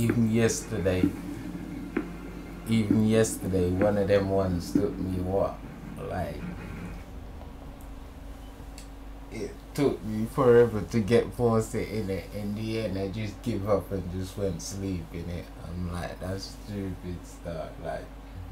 even yesterday, one of them ones took me what, like, it took me forever to get posted in it. In the end, I just give up and just went sleep in it. I'm like, that's stupid stuff, like.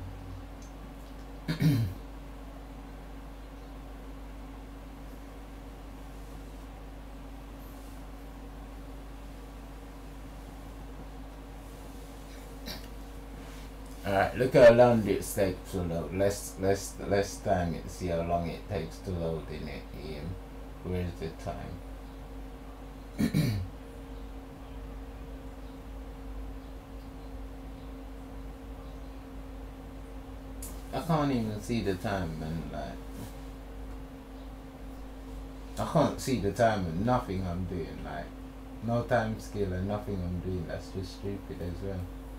Alright, look how long it takes to load. Let's time it, see how long it takes to load in it. Where's the time? I can't even see the time, man. Like, I can't see the time and nothing I'm doing. Like, no time scale and nothing I'm doing. That's just stupid as well.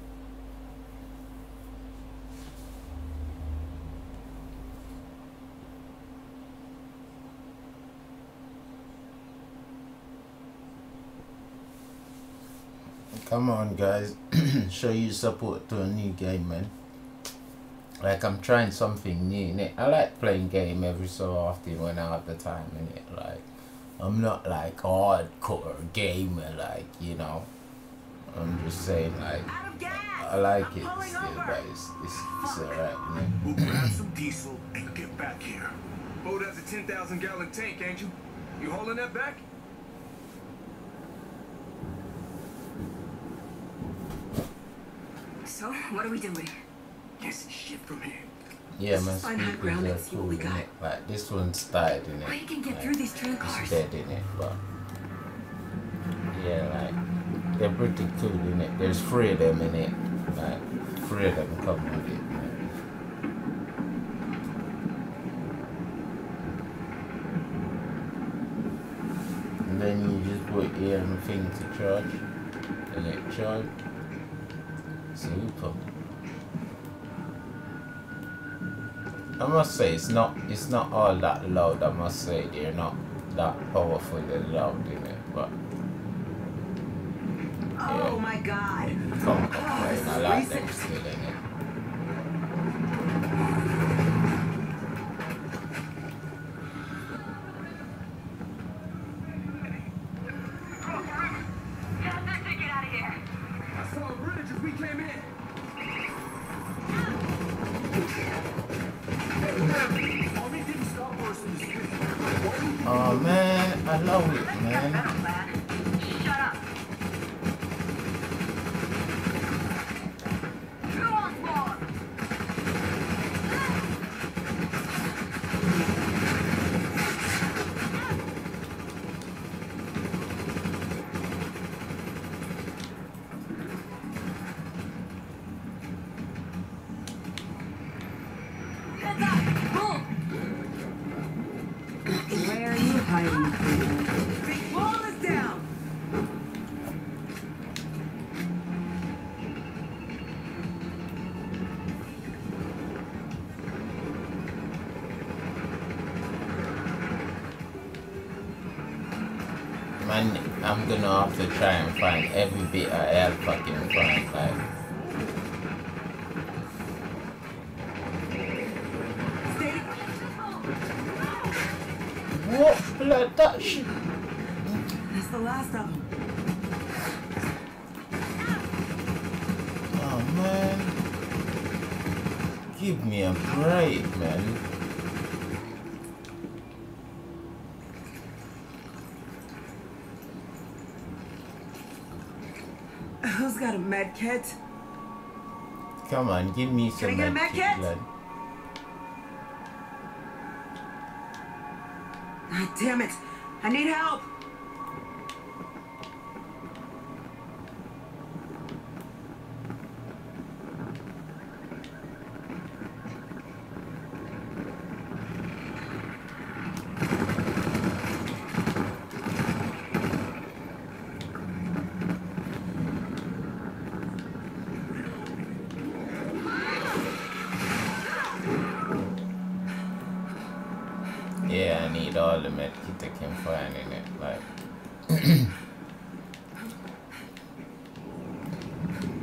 Come on, guys. Show you support to a new game, man. Like, I'm trying something new, innit? I like playing game every so often when I have the time, innit? Like, I'm not like hardcore gamer, like, you know. I'm just saying, like, I like it still, but it's alright, innit? We'll grab some diesel and get back here. Boat has a 10,000-gallon tank, ain't you? You hauling that back? So, what are we doing? Yes, shit from here. Yeah, man, find high ground and see what we got. Like, this one's tired, innit? We can get like, through these train cars. It's dead, innit? But, yeah, like, they're pretty cool, innit? There's 3 of them, innit? Like, 3 of them come with it, man. And then you just put here on the thing to charge. And it charge. Super. I must say it's not all that loud. I must say they're not that powerful and loud in it, but yeah. Oh my god! Come complain. I like them still in it. Oh man, I love it, man. Shut up! Who wants more? Heads up! Boom! Where are you hiding? Wall is down! Man, I'm gonna have to try and find every bit I have fucking find, like. What blood that shit? That's the last of them. Oh man. Give me a break, man. Who's got a med kit? Come on, give me some Can I get a med med kit, kit? blood. Ah, damn it! I need help! Yeah, I need all the med kit I can find in it, like.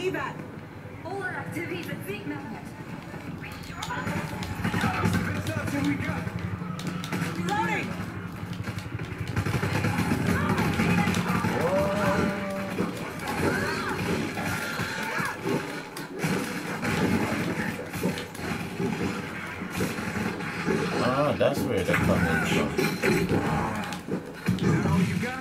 evac. All activities at Zeke Magnet. That's the best option we got. Reloading. Oh, that's where they're coming from. Is that all you got?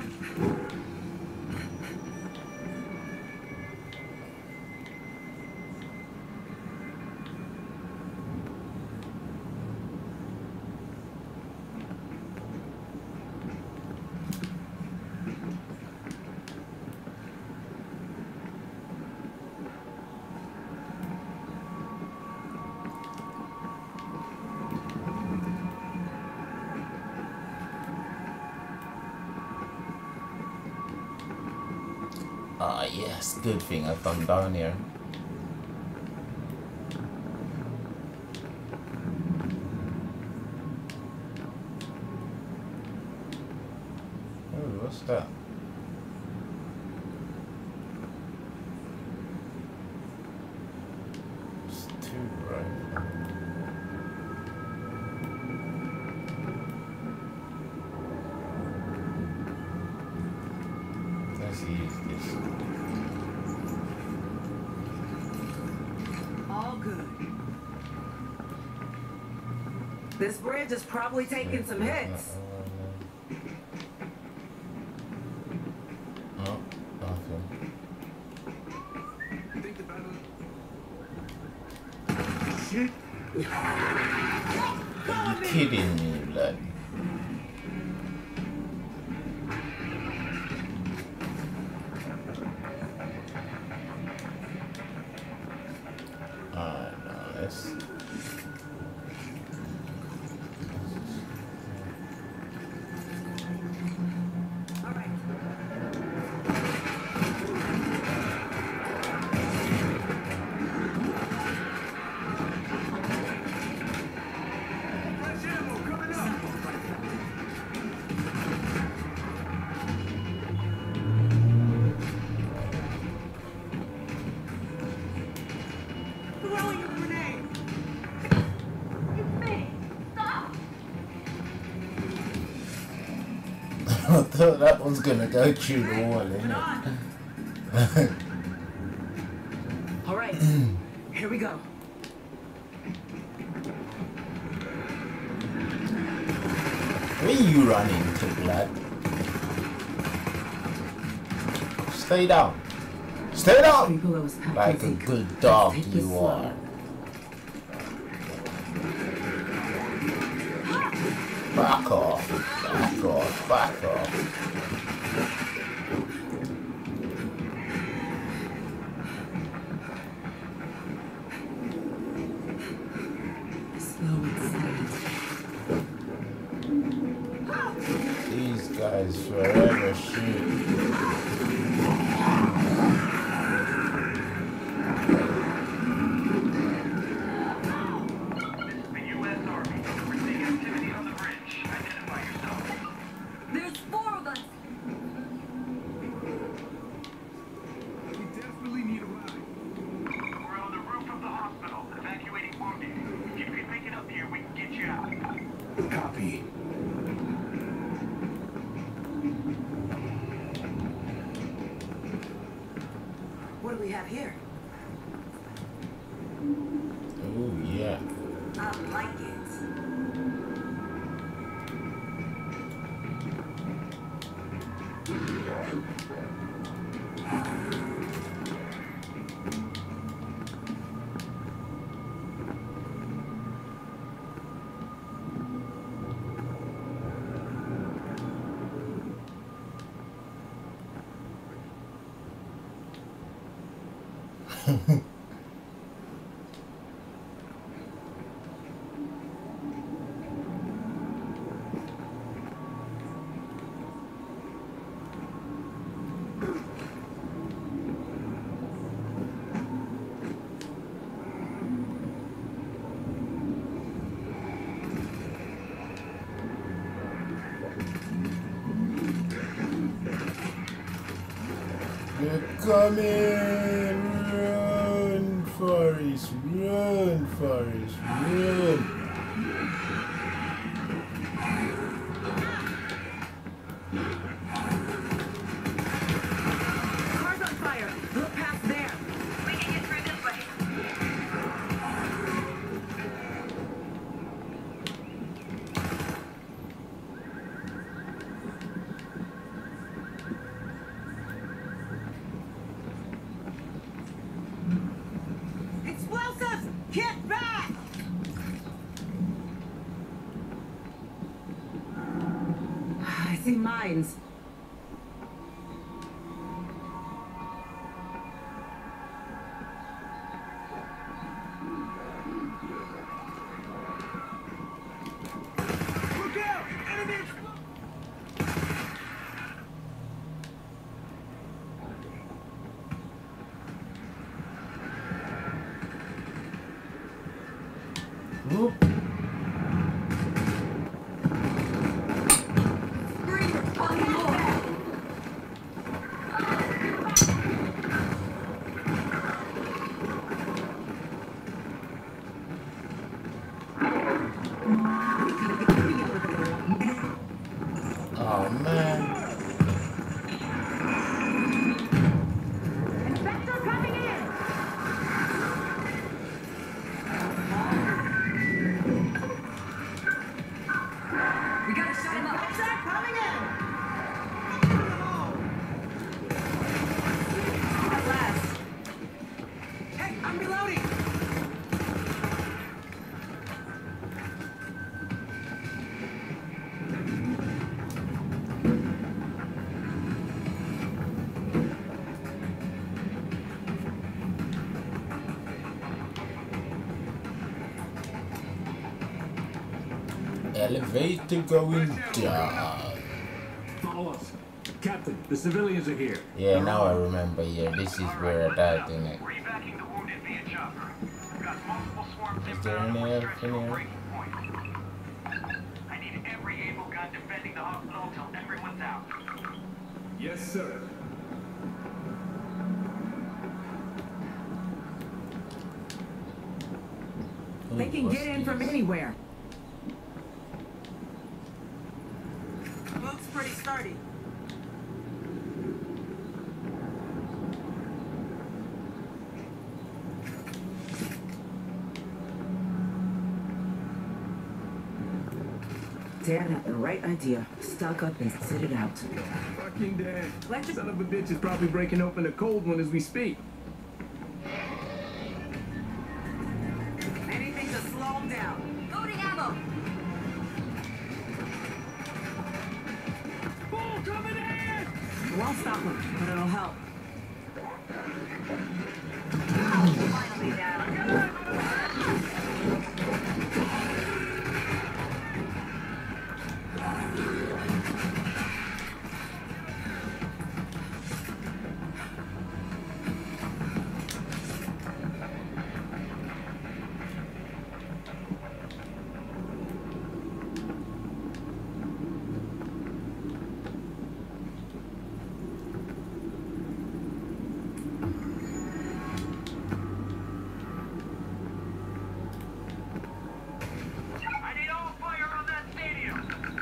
Ah, yes, good thing I come down here. Oh, what's that? It's two, right? Let's use this. All good. This bridge is probably taking some hits. Oh, nothing. Think the battle. Shit. Are you kidding me, blood? Alright, now let's. All right. Fresh ammo coming up. Throwing a grenade. You think? Stop! I thought that was gonna go through the wall, Moving innit? on. All right. Here we go. Where you running to, blood? Stay down. Stay down! Three below is packed Like with a zinc. good dog Let's take you this slow. are. Back off. Back off. Back off. Slow and silent. These guys forever shoot. The U.S. Army. We're seeing activity on the bridge. Identify yourself. There's 4 of us. We desperately need a ride. We're on the roof of the hospital, evacuating wounded. If you can make it up here, we can get you out. Copy. What do we have here? Oh, yeah. I like it. They're coming! Forrest, run, Forrest, run. Car's on fire. Look past there. We can get through this way. Explosives! Get back! I see mines. Look out! Enemy expl- Whoop. Screamers on more. Oh man. Inspector coming in! We gotta shut him up. Inspector coming in! At last. Hey, I'm reloading! Elevator going down. Follow us. Captain, the civilians are here. Yeah, now I remember. Yeah, this is where I died, isn't it? Rebacking the wounded via chopper. Got multiple swarms Is there inbound any on other the stretch thing to a here? breaking point. I need every able gun defending the hospital till everyone's out. Yes, sir. They can What's get in from this? anywhere. Looks pretty sturdy. Dan had the right idea. Stock up and sit it out. Fucking Dan. Let's just- Son of a bitch is probably breaking open a cold one as we speak. Anything to slow him down. Loading ammo. Bull coming in! Won't stop him, but it'll help. Finally down. I need all fire on that stadium.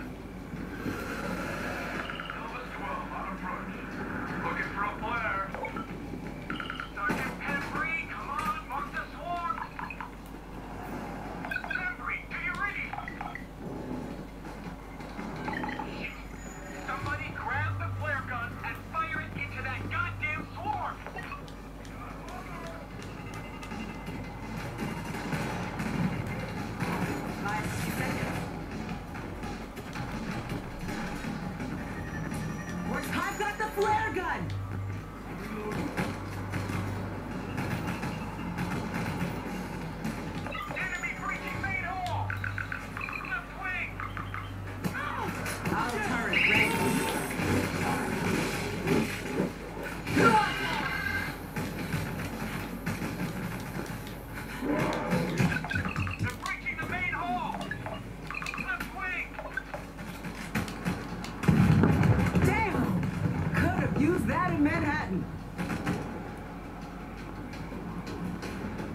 Elvis 12 on approach. Looking for a flare. Sergeant Pembry, come on, mark the swarm. Pembry, do you ready? Somebody grab the flare gun and fire it into that goddamn swarm. 5 seconds. I've got the flare gun! Enemy breaching main hall. Left wing. Auto turret ready. They're breaching the main hall. Left wing. Damn! Could have used that in Manhattan.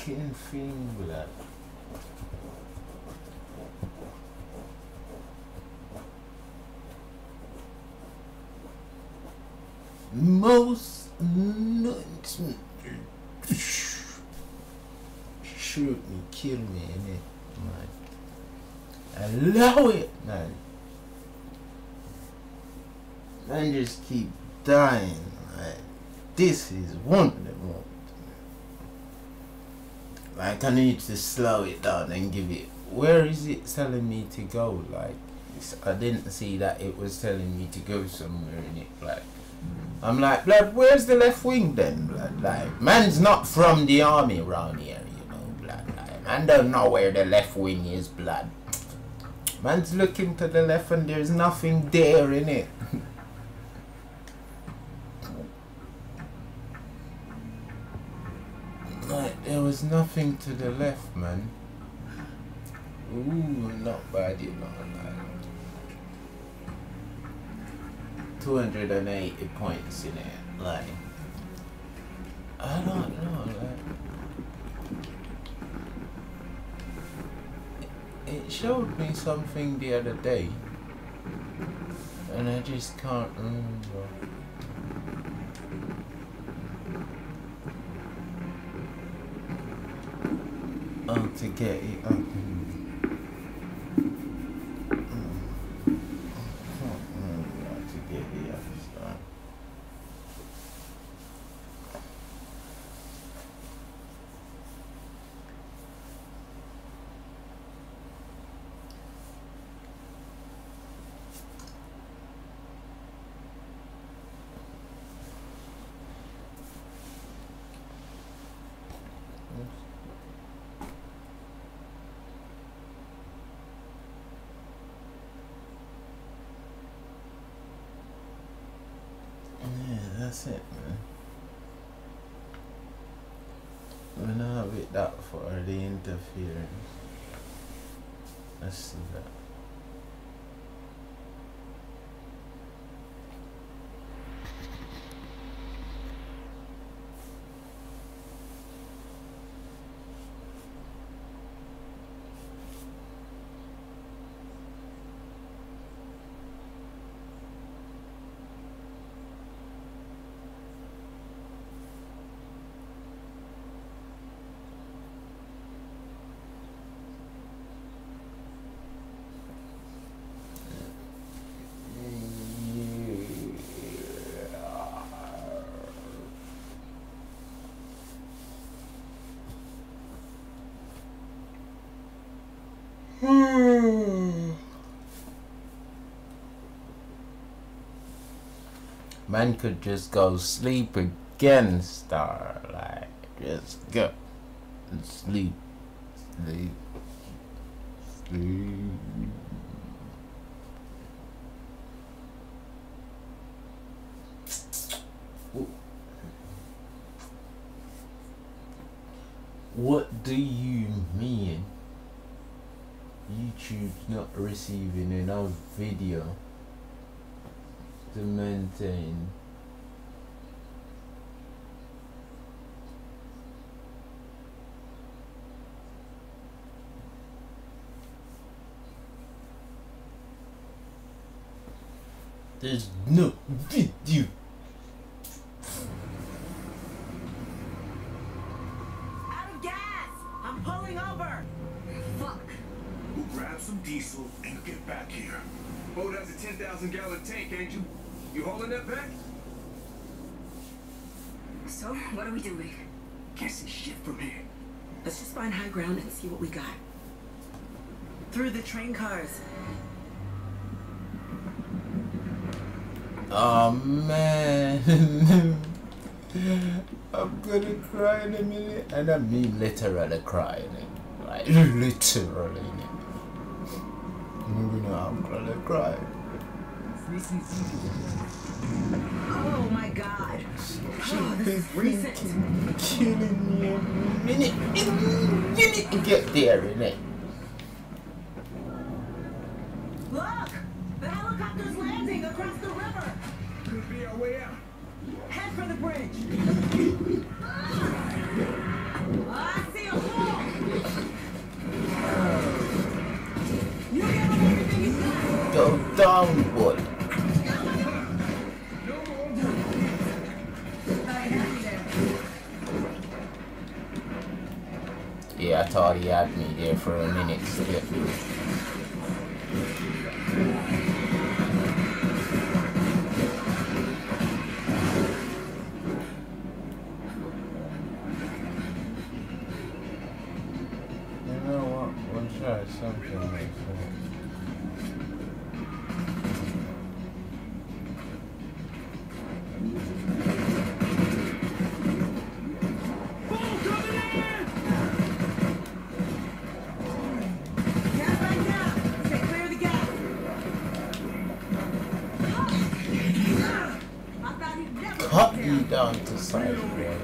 fucking thing, blood. Most nonsense. Shoot me, kill me, innit, man. Allow it, man. Man, just keep dying, man. This is one of them ones. Like, I need to slow it down and give it. Where is it telling me to go? Like, I didn't see that it was telling me to go somewhere in it. Like, I'm like, blood, where's the left wing then, blood? Like, man's not from the army around here, you know, blood. Like, man don't know where the left wing is, blood. Man's looking to the left and there's nothing there in it. Like, there was nothing to the left, man. Ooh, not bad, you know, like 280 points in it, like, I don't know, like, it showed me something the other day, and I just can't remember. Oh, to get it up. That's it, man. We're not with that for the interference. Let's see that. Man could just go sleep again, Star. Like, just go and sleep, sleep, sleep. What do you mean? YouTube's not receiving enough video to maintain. There's no video. Out of gas! I'm pulling over! Fuck. We'll grab some diesel and get back here. Boat has a 10,000-gallon tank, ain't you? You hauling that back? So, what are we doing? Can't see shit from here. Let's just find high ground and see what we got. Through the train cars. Oh man. I'm gonna cry in a minute. And I mean literally crying. Like literally. I'm gonna cry. Oh my god. Oh, this is recent. Killing me a minute to get there, innit? Look! The helicopter's landing across the river! Could be our way out. Head for the bridge! Oh, I see him! Yeah, I thought he had me there for a minute still. You know what? We'll try something like that. Gas back down. Stay clear of the gas. I thought he'd never Cut get you down. down to size, bro.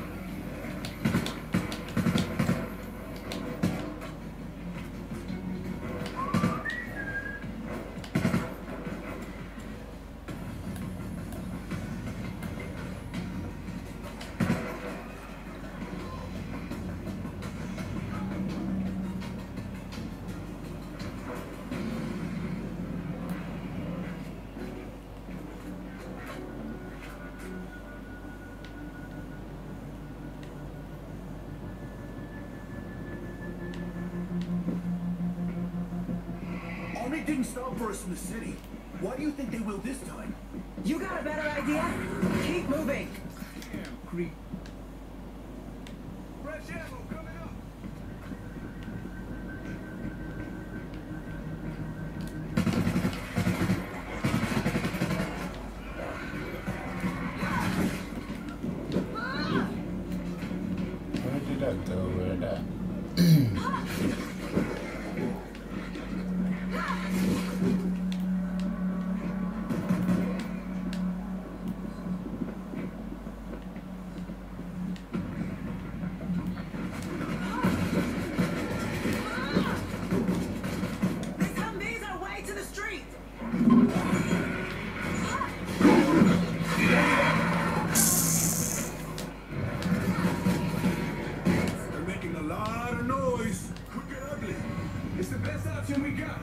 Army didn't stop for us in the city. Why do you think they will this time? You got a better idea? Keep moving. Damn creep. Fresh ammo coming up. Where did that go? Where that? This Humvee's our way to the street. They're making a lot of noise. Could get ugly. It's the best option we got.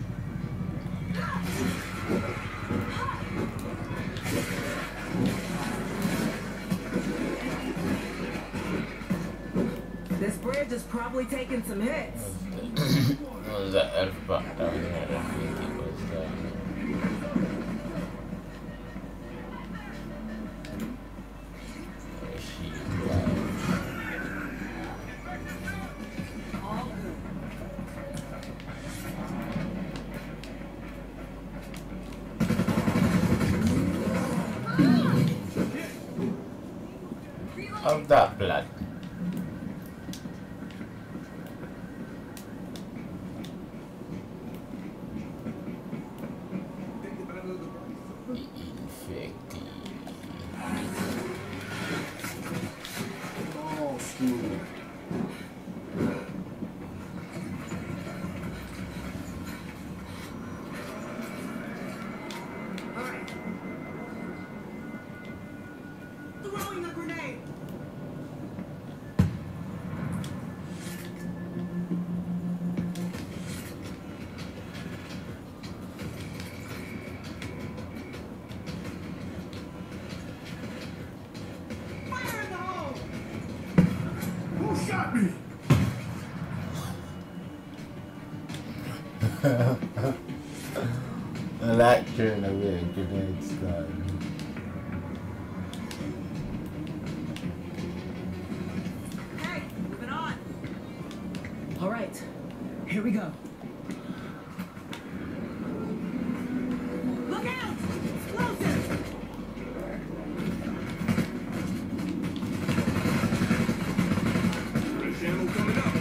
This bridge is probably taking some hits. What was that elf back down there? I think it was of that blood. Infected. Oh, screw. All right. Throwing a grenade. Fire in the hole. Who shot me? I like throwing away grenades, guys. Hey, moving on. All right, here we go. Look out! Explosives! Fresh ammo coming up.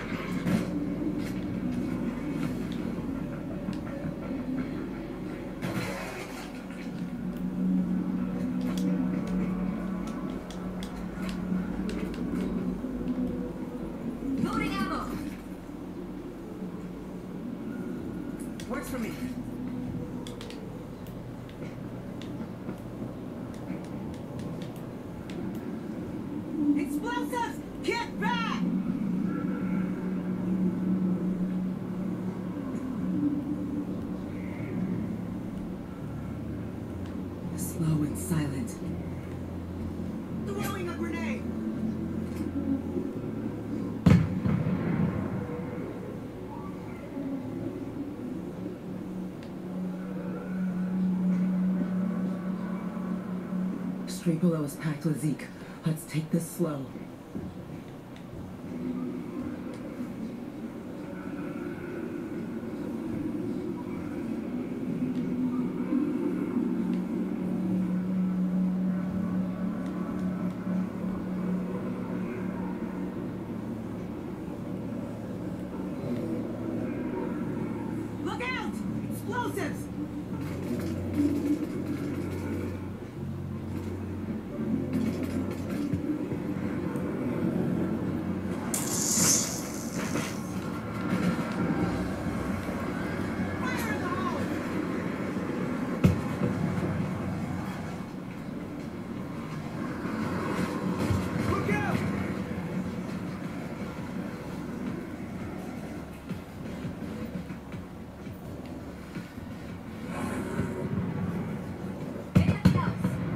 Loading ammo. Works for me. Explosives! Get back! Slow and silent. Throwing a grenade! street below is packed with Zeke. Let's take this slow. Look out! Explosives! Fire in the hole! Look out! Anything else?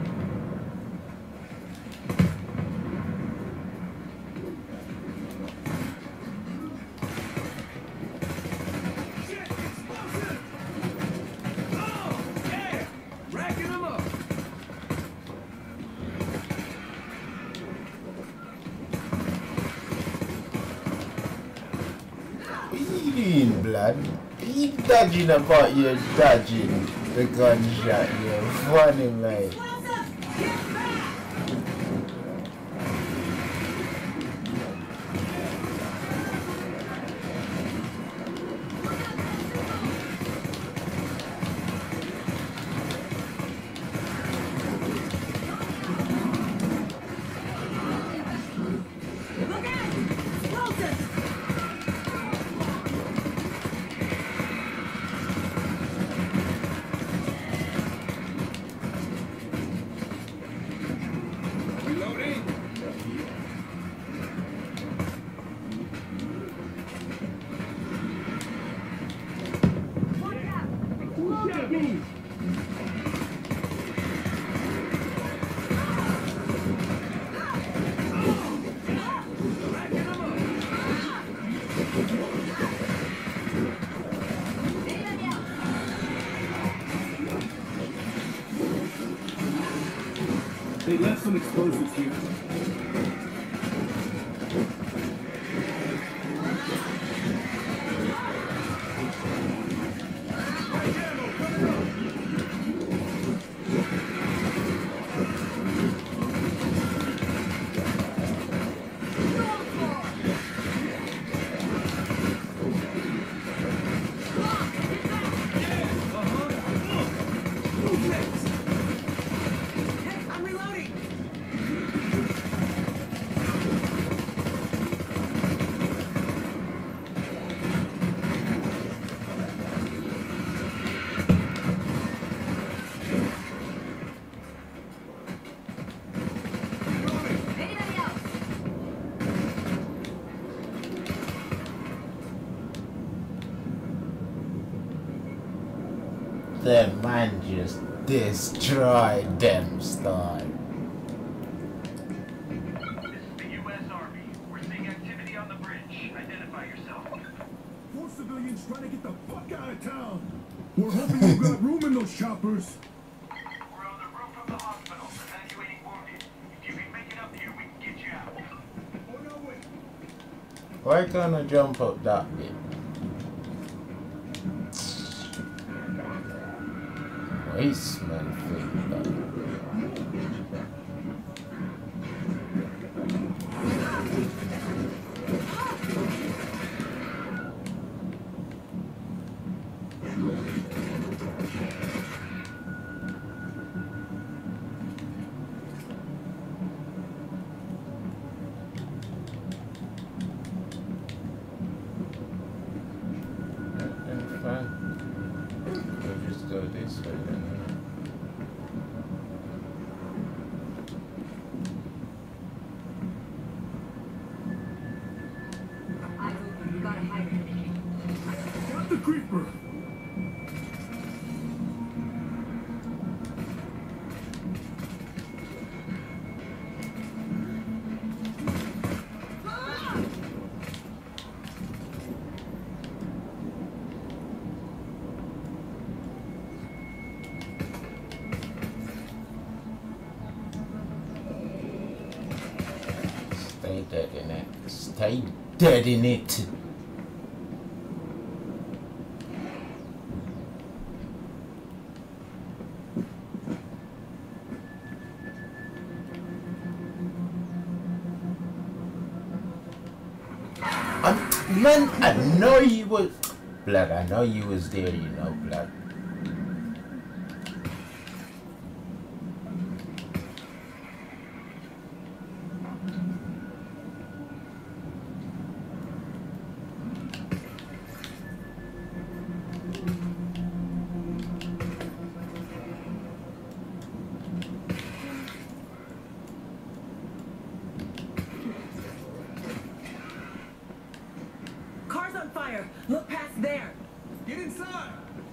Shit! Explosive! Oh, yeah! Racking them up! What you doing, blood? You dodging about your dodging the gunshot, you funny man. Explosives! Get back! Look out! Explosives! Reloading! Watch out! Explosive! Racking them up! Anything else? They left some explosives here. Hey, I'm reloading! Anything else? That man just destroyed them style. This is the U.S. Army. We're seeing activity on the bridge. Identify yourself. More civilians trying to get the fuck out of town. We're hoping you got room in those choppers. We're on the roof of the hospital, evacuating wounded. If you can make it up here, we can get you out. On our way. Why can't I jump up that bit? Wasteman thing, but fine. We'll just go this way then. Eyes open. We got a hydrant. Got the creeper. Stay dead in it. Stay dead in it. Man, I know you was blood. I know you was there. You know, blood. Look past there. Get inside.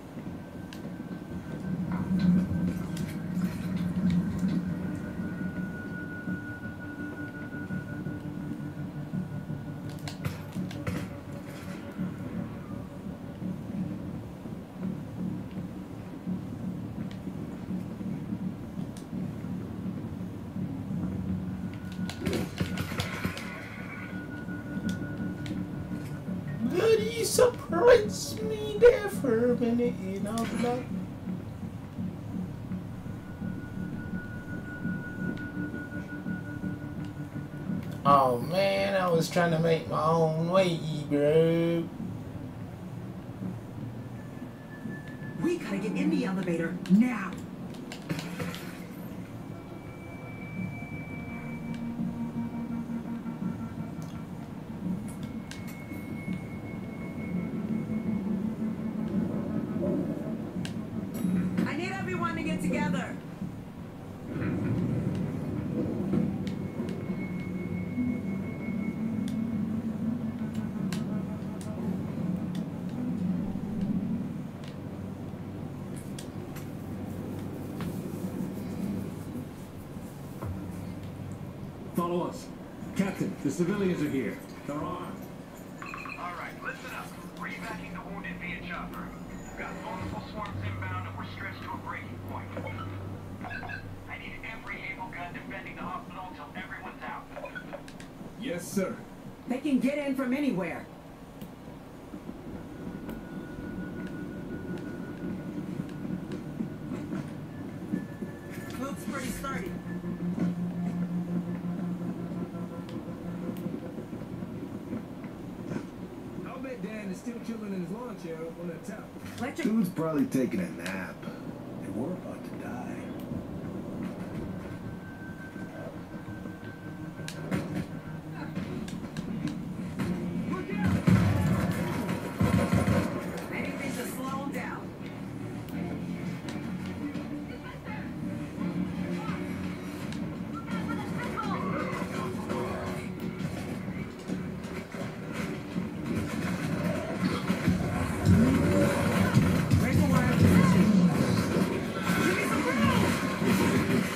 Bloody surprised me there for a minute, you know, blood. Oh man, I was trying to make my own way, bro. We gotta get in the elevator now. I need everyone to get together. Follow us. Captain, the civilians are here. They're armed. All right, listen up. We're evacuating the wounded via chopper. We've got multiple swarms inbound and we're stretched to a breaking point. I need every able gun defending the hospital until everyone's out. Yes, sir. They can get in from anywhere. Looks pretty sturdy. I'll bet Dan is still chilling in his lawn chair up on that tower. Electric. Dude's probably taking a nap. And we're about to die. Maybe we should slow him down. Break away our position. Give me some room.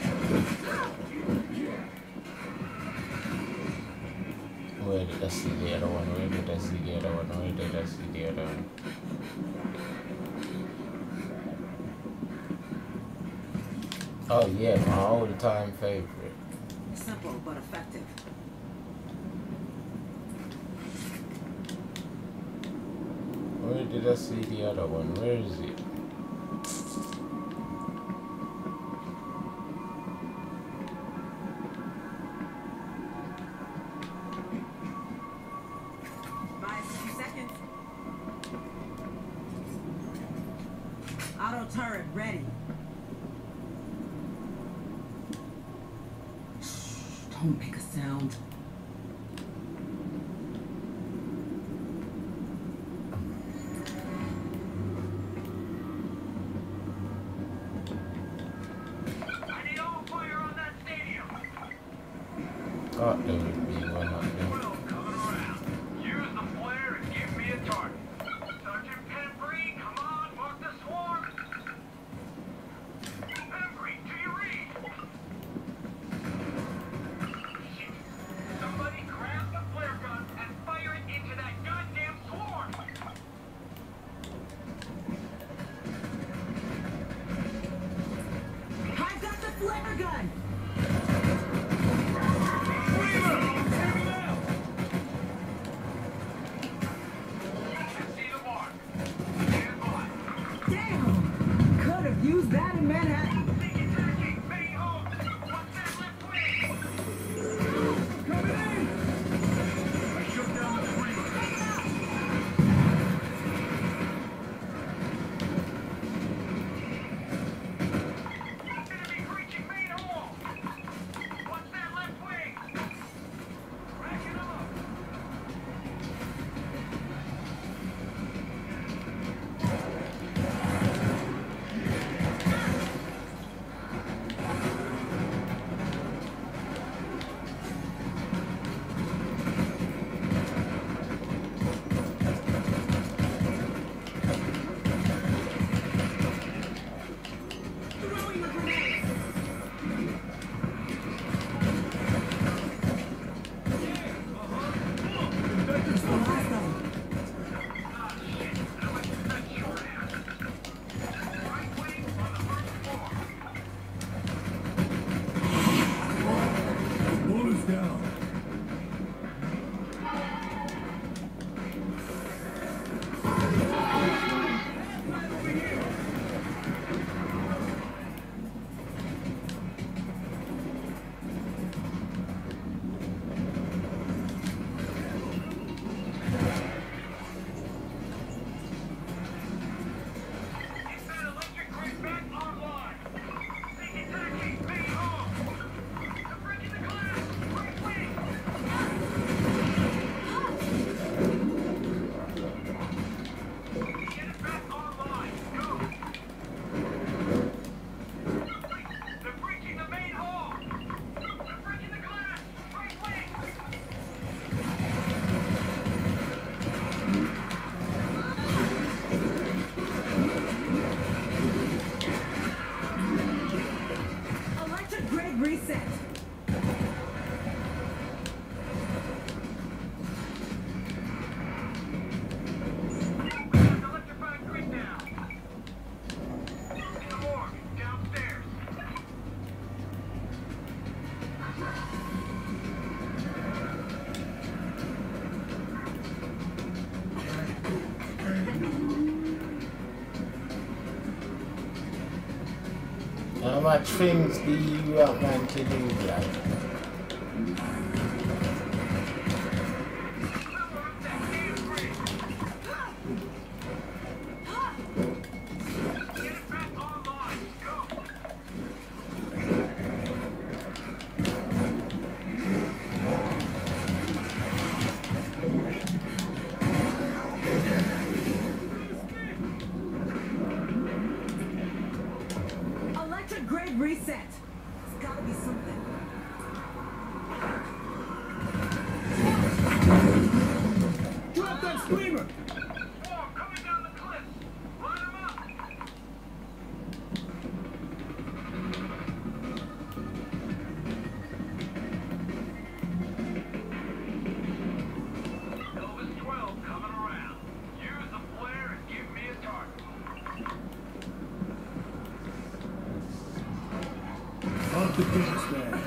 Where did I see the other one? Where did I see the other one? Where did I see the other one? Oh yeah, my all-time favorite. Simple but effective. Where did I see the other one? Where is it? Buy us a few seconds. Auto turret ready. Shh, don't make a sound. I need all fire on that stadium. Thought there would be one up there. Well, coming around. Use the flare and give me a target. Sergeant Pembry, come on, mark the swarm. Pembry, do you read? Shit. Somebody grab the flare gun and fire it into that goddamn swarm. I've got the flare gun. much things do you want man to do, like? Electric grid reset. It's gotta be something. Drop that screamer! Swarm coming down the cliff. Line 'em up. Elvis 12 coming around. Use the flare and give me a target. Off the gas bag.